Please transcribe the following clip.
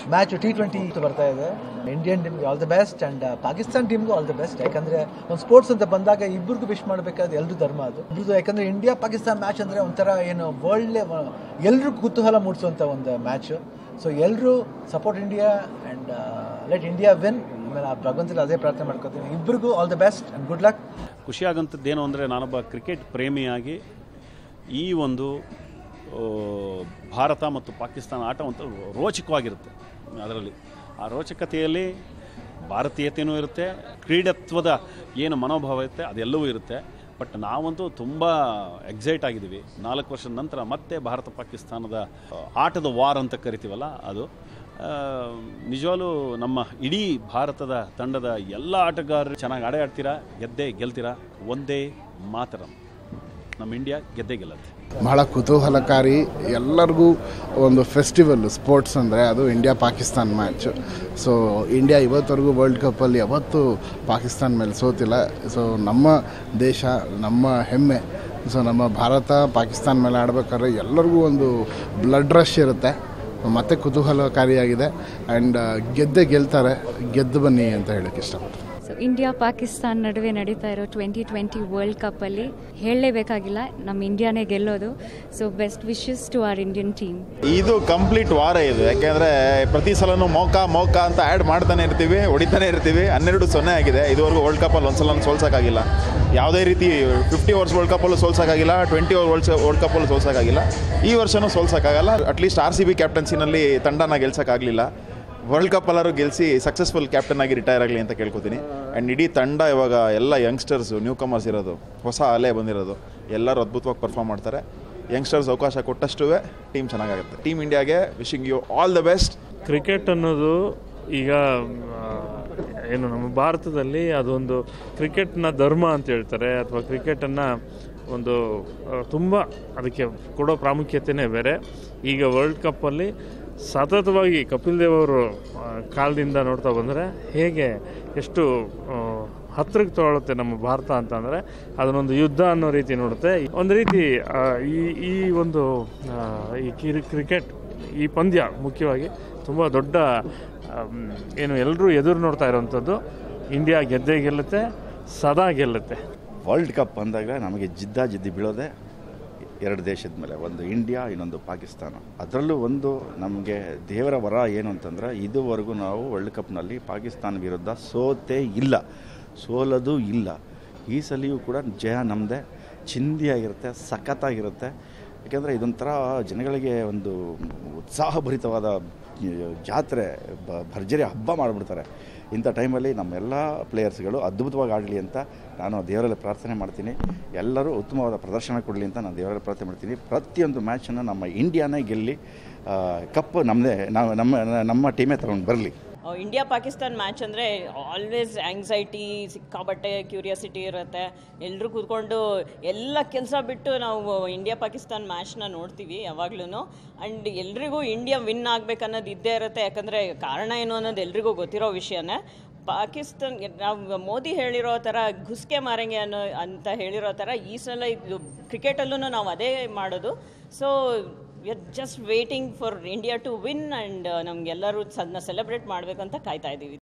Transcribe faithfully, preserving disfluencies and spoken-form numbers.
Match T twenty ಬರ್ತಾ ಇದೆ. Indian ಟೀಮ್ಗೆ all the best and Pakistan ಟೀಮ್ಗೂ ಆಲ್ ದ ಬೆಸ್ಟ್. ಯಾಕಂದ್ರೆ ಒಂದು ಸ್ಪೋರ್ಟ್ಸ್ ಅಂತ ಬಂದಾಗ ಇಬ್ಬರಿಗೂ ವಿಶ್ ಮಾಡಬೇಕಾದ ಎಲ್ರು ಧರ್ಮ ಅದು ಇಬ್ಬರದು. ಯಾಕಂದ್ರೆ ಇಂಡಿಯಾ ಪಾಕಿಸ್ತಾನ್ ಮ್ಯಾಚ್ ಅಂದ್ರೆ ಒಂಥರ ಏನು ವರ್ಲ್ಡ್ ಎಲ್ರಿಗೂ ಕುತೂಹಲ ಮೂಡಿಸುವಂತ ಒಂದು ಮ್ಯಾಚ್. ಸೊ ಎಲ್ಲರೂ support India and let India win. ಆಮೇಲೆ ಆ ಭಗವಂತನ ಅದೇ ಪ್ರಾರ್ಥನೆ ಮಾಡ್ಕೊತೀನಿ. ಇಬ್ಬರಿಗೂ all the best and good luck. ಖುಷಿಯಾಗಂಥದ್ದೇನು ಅಂದರೆ, ನಾನೊಬ್ಬ ಕ್ರಿಕೆಟ್ ಪ್ರೇಮಿಯಾಗಿ ಈ ಒಂದು ಭಾರತ ಮತ್ತು ಪಾಕಿಸ್ತಾನ ಆಟ ಒಂದು ರೋಚಕವಾಗಿರುತ್ತೆ. ಅದರಲ್ಲಿ ಆ ರೋಚಕತೆಯಲ್ಲಿ ಭಾರತೀಯತೆಯೂ ಇರುತ್ತೆ, ಕ್ರೀಡತ್ವದ ಏನು ಮನೋಭಾವ ಇರುತ್ತೆ ಅದೆಲ್ಲವೂ ಇರುತ್ತೆ. ಬಟ್ ನಾವಂತೂ ತುಂಬ ಎಕ್ಸೈಟ್ ಆಗಿದ್ದೀವಿ. ನಾಲ್ಕು ವರ್ಷದ ನಂತರ ಮತ್ತೆ ಭಾರತ ಪಾಕಿಸ್ತಾನದ ಆಟದ ವಾರ್ ಅಂತ ಕರಿತೀವಲ್ಲ, ಅದು ನಿಜವಾಗ್ಲೂ ನಮ್ಮ ಇಡೀ ಭಾರತದ ತಂಡದ ಎಲ್ಲ ಆಟಗಾರರು ಚೆನ್ನಾಗಿ ಆಟ ಆಡ್ತೀರಾ, ಗೆದ್ದೇ ಗೆಲ್ತೀರಾ. ಒಂದೇ ಮಾತರಂ, ನಮ್ಮ ಇಂಡಿಯಾ ಗೆದ್ದೇ ಗೆಲ್ಲುತ್ತೆ. ಬಹಳ ಕುತೂಹಲಕಾರಿ, ಎಲ್ಲರಿಗೂ ಒಂದು ಫೆಸ್ಟಿವಲ್ ಸ್ಪೋರ್ಟ್ಸ್ ಅಂದರೆ ಅದು India Pakistan match. So India ಇವತ್ತವರೆಗೂ ವರ್ಲ್ಡ್ ಕಪ್ಪಲ್ಲಿ ಯಾವತ್ತೂ ಪಾಕಿಸ್ತಾನ ಮೇಲೆ ಸೋತಿಲ್ಲ. ಸೊ ನಮ್ಮ ದೇಶ, ನಮ್ಮ ಹೆಮ್ಮೆ. ಸೊ ನಮ್ಮ ಭಾರತ ಪಾಕಿಸ್ತಾನ ಮೇಲೆ ಆಡಬೇಕಾದ್ರೆ ಎಲ್ಲರಿಗೂ ಒಂದು ಬ್ಲಡ್ ರಶ್ ಇರುತ್ತೆ. ಮತ್ತೆ ಕುತೂಹಲಕಾರಿಯಾಗಿದೆ ಆ್ಯಂಡ್ ಗೆದ್ದೆ ಗೆಲ್ತಾರೆ. ಗೆದ್ದು ಬನ್ನಿ ಅಂತ ಹೇಳೋಕ್ಕೆ ಇಷ್ಟಪಡ್ತೀನಿ. ಸೊ ಇಂಡಿಯಾ ಪಾಕಿಸ್ತಾನ್ ನಡುವೆ ನಡೀತಾ ಇರೋ ಟ್ವೆಂಟಿ ಟ್ವೆಂಟಿ ವರ್ಲ್ಡ್ ಕಪ್ಪಲ್ಲಿ ಹೇಳಲೇಬೇಕಾಗಿಲ್ಲ, ನಮ್ಮ ಇಂಡಿಯಾನೇ ಗೆಲ್ಲೋದು. So best wishes to our Indian team. ಇದು ಕಂಪ್ಲೀಟ್ ವಾರ ಇದು. ಯಾಕೆಂದರೆ ಪ್ರತಿ ಸಲನೂ ಮೌಕಾ ಮೌಕಾ ಅಂತ ಆ್ಯಡ್ ಮಾಡ್ತಾನೆ ಇರ್ತೀವಿ, ಹೊಡಿತಾನೆ ಇರ್ತೀವಿ. ಹನ್ನೆರಡು ಸೊನ್ನೆ ಆಗಿದೆ ಇದುವರೆಗೂ ವರ್ಲ್ಡ್ ಕಪ್ಪಲ್ಲಿ ಒಂದು ಸಲ ಸೋಲ್ಸೋಕ್ಕಾಗಿಲ್ಲ. ಯಾವುದೇ ರೀತಿ ಫಿಫ್ಟಿ ಓವರ್ಸ್ ವರ್ಲ್ಡ್ ಕಪ್ಪಲ್ಲೂ ಸೋಲ್ಸೋಕ್ಕಾಗಿಲ್ಲ, ಟ್ವೆಂಟಿ ಓವರ್ ವರ್ಲ್ಡ್ ವರ್ಲ್ಡ್ ಕಪ್ಪಲ್ಲೂ ಸೋಲ್ಸೋಕ್ಕಾಗಿಲ್ಲ. ಈ ವರ್ಷವೂ ಸೋಲ್ಸೋಕ್ಕಾಗಲ್ಲ. ಅಟ್ಲೀಸ್ಟ್ ಆರ್ ಸಿ ಬಿ ಕ್ಯಾಪ್ಟನ್ಸಿನಲ್ಲಿ ತಂಡನ ಗೆಲ್ಸೋಕ್ಕಾಗಲಿಲ್ಲ. ವರ್ಲ್ಡ್ ಕಪ್ ಎಲ್ಲರೂ ಗೆಲ್ಲಿಸಿ ಸಕ್ಸಸ್ಫುಲ್ ಕ್ಯಾಪ್ಟನ್ ಆಗಿ ರಿಟೈರ್ ಆಗಲಿ ಅಂತ ಕೇಳ್ಕೊತೀನಿ. ಆ್ಯಂಡ್ ಇಡೀ ತಂಡ ಇವಾಗ ಎಲ್ಲ ಯಂಗ್ಸ್ಟರ್ಸು, ನ್ಯೂ ಕಮರ್ಸ್ ಇರೋದು, ಹೊಸ ಅಲೆ ಬಂದಿರೋದು, ಎಲ್ಲರೂ ಅದ್ಭುತವಾಗಿ ಪರ್ಫಾರ್ಮ್ ಮಾಡ್ತಾರೆ. ಯಂಗ್ಸ್ಟರ್ಸ್ ಅವಕಾಶ ಕೊಟ್ಟಷ್ಟು ಟೀಮ್ ಚೆನ್ನಾಗಾಗುತ್ತೆ. ಟೀಮ್ ಇಂಡಿಯಾಗೆ wishing you all the best. Cricket ಅನ್ನೋದು ಈಗ ಏನು ನಮ್ಮ ಭಾರತದಲ್ಲಿ ಅದೊಂದು ಕ್ರಿಕೆಟ್ನ ಧರ್ಮ ಅಂತ ಹೇಳ್ತಾರೆ, ಅಥವಾ ಕ್ರಿಕೆಟನ್ನು ಒಂದು ತುಂಬ ಅದಕ್ಕೆ ಕೊಡೋ ಪ್ರಾಮುಖ್ಯತೆಯೇ ಬೇರೆ. ಈಗ ವರ್ಲ್ಡ್ ಕಪ್ಪಲ್ಲಿ ಸತತವಾಗಿ ಕಪಿಲ್ ದೇವ್ ಅವರು ಕಾಲದಿಂದ ನೋಡ್ತಾ ಬಂದರೆ ಹೇಗೆ ಎಷ್ಟು ಹತ್ತಿರಕ್ಕೆ ತೊಗೊಳುತ್ತೆ ನಮ್ಮ ಭಾರತ ಅಂತಂದರೆ, ಅದನ್ನೊಂದು ಯುದ್ಧ ಅನ್ನೋ ರೀತಿ ನೋಡುತ್ತೆ. ಒಂದು ರೀತಿ ಈ ಈ ಒಂದು ಈ ಕ್ರಿಕೆಟ್ ಈ ಪಂದ್ಯ ಮುಖ್ಯವಾಗಿ ತುಂಬ ದೊಡ್ಡ ಏನು ಎಲ್ಲರೂ ಎದುರು ನೋಡ್ತಾ ಇರೋವಂಥದ್ದು. ಇಂಡಿಯಾ ಗೆದ್ದೇ ಗೆಲ್ಲುತ್ತೆ, ಸದಾ ಗೆಲ್ಲುತ್ತೆ. ವರ್ಲ್ಡ್ ಕಪ್ ಅಂದಾಗ ನಮಗೆ ಜಿದ್ದ ಜಿದ್ದಿ ಬೀಳೋದೆ ಎರಡು ದೇಶದ ಮೇಲೆ, ಒಂದು ಇಂಡಿಯಾ, ಇನ್ನೊಂದು ಪಾಕಿಸ್ತಾನ. ಅದರಲ್ಲೂ ಒಂದು ನಮಗೆ ದೇವರ ವರ ಏನು ಅಂತಂದರೆ, ಇದುವರೆಗೂ ನಾವು ವರ್ಲ್ಡ್ ಕಪ್ನಲ್ಲಿ ಪಾಕಿಸ್ತಾನ ವಿರುದ್ಧ ಸೋತೇ ಇಲ್ಲ, ಸೋಲೋದು ಇಲ್ಲ. ಈ ಸಲಿಯೂ ಕೂಡ ಜಯ ನಮ್ಮದೇ, ಚಿಂದಿಯಾಗಿರುತ್ತೆ, ಸಖತ್ತಾಗಿರುತ್ತೆ. ಯಾಕೆಂದರೆ ಇದೊಂಥರ ಜನಗಳಿಗೆ ಒಂದು ಉತ್ಸಾಹಭರಿತವಾದ ಜಾತ್ರೆ, ಭರ್ಜರಿ ಹಬ್ಬ ಮಾಡಿಬಿಡ್ತಾರೆ. ಇಂಥ ಟೈಮಲ್ಲಿ ನಮ್ಮೆಲ್ಲ ಪ್ಲೇಯರ್ಸ್ಗಳು ಅದ್ಭುತವಾಗಿ ಆಡಲಿ ಅಂತ ನಾನು ದೇವರಲ್ಲಿ ಪ್ರಾರ್ಥನೆ ಮಾಡ್ತೀನಿ. ಎಲ್ಲರೂ ಉತ್ತಮವಾದ ಪ್ರದರ್ಶನ ಕೊಡಲಿ ಅಂತ ನಾನು ದೇವರಲ್ಲಿ ಪ್ರಾರ್ಥನೆ ಮಾಡ್ತೀನಿ. ಪ್ರತಿಯೊಂದು ಮ್ಯಾಚನ್ನು ನಮ್ಮ ಇಂಡಿಯಾನೇ ಗೆಲ್ಲಿ ಕಪ್ ನಮ್ಮದೇ, ನಾವು ನಮ್ಮ ನಮ್ಮ ಟೀಮೇ ತಗೊಂಡು ಬರಲಿ. ಇಂಡಿಯಾ ಪಾಕಿಸ್ತಾನ್ ಮ್ಯಾಚ್ ಅಂದರೆ ಆಲ್ವೇಸ್ ಆ್ಯಂಗ್ಸೈಟಿ, ಸಿಕ್ಕಾಬಟ್ಟೆ ಕ್ಯೂರಿಯಾಸಿಟಿ ಇರುತ್ತೆ. ಎಲ್ಲರೂ ಕೂತ್ಕೊಂಡು ಎಲ್ಲ ಕೆಲಸ ಬಿಟ್ಟು ನಾವು ಇಂಡಿಯಾ ಪಾಕಿಸ್ತಾನ್ ಮ್ಯಾಚ್ನ ನೋಡ್ತೀವಿ ಯಾವಾಗ್ಲೂ. ಆ್ಯಂಡ್ ಎಲ್ರಿಗೂ ಇಂಡಿಯಾ ವಿನ್ ಆಗಬೇಕನ್ನೋದು ಇದ್ದೇ ಇರುತ್ತೆ. ಯಾಕಂದರೆ ಕಾರಣ ಏನು ಅನ್ನೋದು ಎಲ್ರಿಗೂ ಗೊತ್ತಿರೋ ವಿಷಯನೇ. ಪಾಕಿಸ್ತಾನ್ ನಾವು ಮೋದಿ ಹೇಳಿರೋ ಥರ ಘುಸ್ಕೆ ಮಾರಂಗೆ ಅನ್ನೋ ಅಂತ ಹೇಳಿರೋ ಥರ ಈ ಸಲ ಇದು ಕ್ರಿಕೆಟಲ್ಲೂ ನಾವು ಅದೇ ಮಾಡೋದು. So we are just waiting for India to win and ನಮಗೆಲ್ಲರೂ ಅದನ್ನ ಸೆಲೆಬ್ರೇಟ್ ಮಾಡಬೇಕಂತ ಕಾಯ್ತಾ ಇದ್ದೀವಿ.